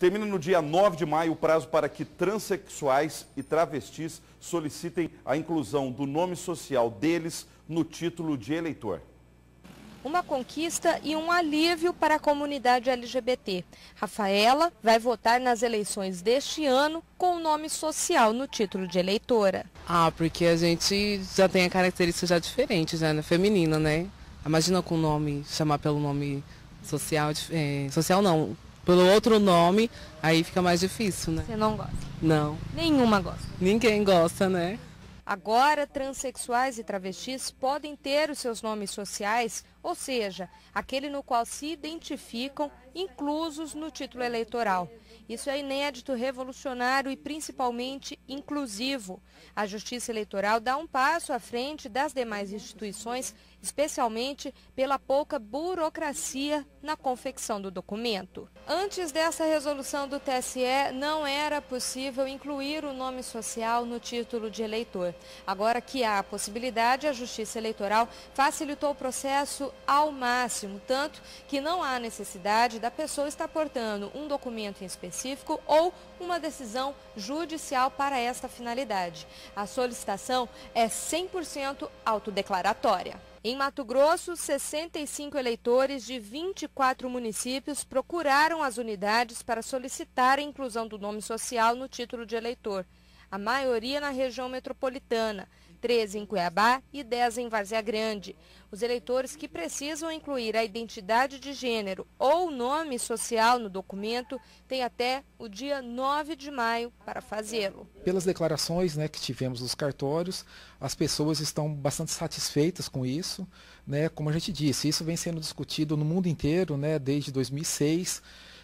Termina no dia 9 de maio o prazo para que transexuais e travestis solicitem a inclusão do nome social deles no título de eleitor. Uma conquista e um alívio para a comunidade LGBT. Rafaela vai votar nas eleições deste ano com o nome social no título de eleitora. Porque a gente já tem a característica já diferente, já, né? Feminina, né? Imagina com o nome, chamar pelo nome social, social não, pelo outro nome, aí fica mais difícil, né? Você não gosta? Não. Nenhuma gosta? Ninguém gosta, né? Agora, transexuais e travestis podem ter os seus nomes sociais, ou seja, aquele no qual se identificam, inclusos no título eleitoral. Isso é inédito, revolucionário e principalmente inclusivo. A Justiça Eleitoral dá um passo à frente das demais instituições, especialmente pela pouca burocracia na confecção do documento. Antes dessa resolução do TSE, não era possível incluir o nome social no título de eleitor. Agora que há a possibilidade, a Justiça Eleitoral facilitou o processo ao máximo, tanto que não há necessidade da pessoa estar portando um documento em específico ou uma decisão judicial para esta finalidade. A solicitação é 100% autodeclaratória. Em Mato Grosso, 65 eleitores de 24 municípios procuraram as unidades para solicitar a inclusão do nome social no título de eleitor. A maioria na região metropolitana, 13 em Cuiabá e 10 em Várzea Grande. Os eleitores que precisam incluir a identidade de gênero ou nome social no documento têm até o dia 9 de maio para fazê-lo. Pelas declarações, né, que tivemos nos cartórios, as pessoas estão bastante satisfeitas com isso, né? Como a gente disse, isso vem sendo discutido no mundo inteiro, né, desde 2006.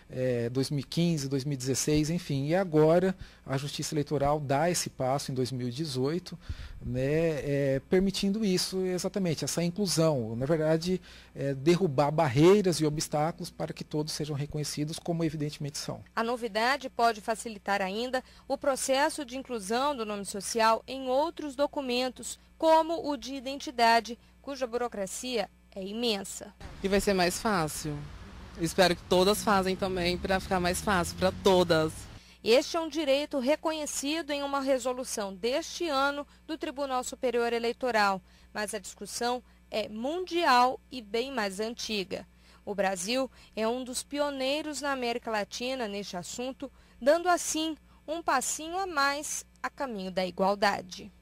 2015, 2016, enfim, e agora a Justiça Eleitoral dá esse passo em 2018, né, permitindo isso exatamente, essa inclusão, na verdade, derrubar barreiras e obstáculos para que todos sejam reconhecidos como evidentemente são. A novidade pode facilitar ainda o processo de inclusão do nome social em outros documentos, como o de identidade, cuja burocracia é imensa. E vai ser mais fácil. Espero que todas fazem também para ficar mais fácil para todas. Este é um direito reconhecido em uma resolução deste ano do Tribunal Superior Eleitoral, mas a discussão é mundial e bem mais antiga. O Brasil é um dos pioneiros na América Latina neste assunto, dando assim um passinho a mais a caminho da igualdade.